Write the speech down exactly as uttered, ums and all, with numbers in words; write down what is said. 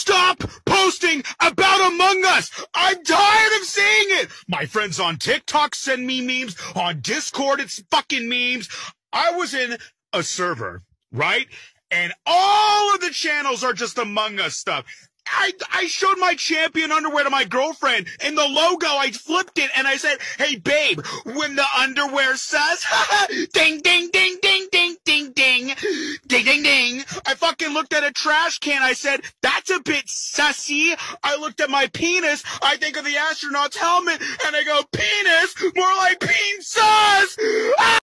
Stop posting about Among Us. I'm tired of seeing it. My friends on TikTok send me memes. On Discord, it's fucking memes. I was in a server, right? And all of the channels are just Among Us stuff. I, I showed my champion underwear to my girlfriend, and the logo, I flipped it, and I said, hey, babe, when the underwear says, ding, ding, ding, ding, ding, ding, ding, ding, ding, ding. I fucking looked at a trash can, I said, that's a bit sussy. I looked at my penis, I think of the astronaut's helmet, and I go, penis, more like peen sus.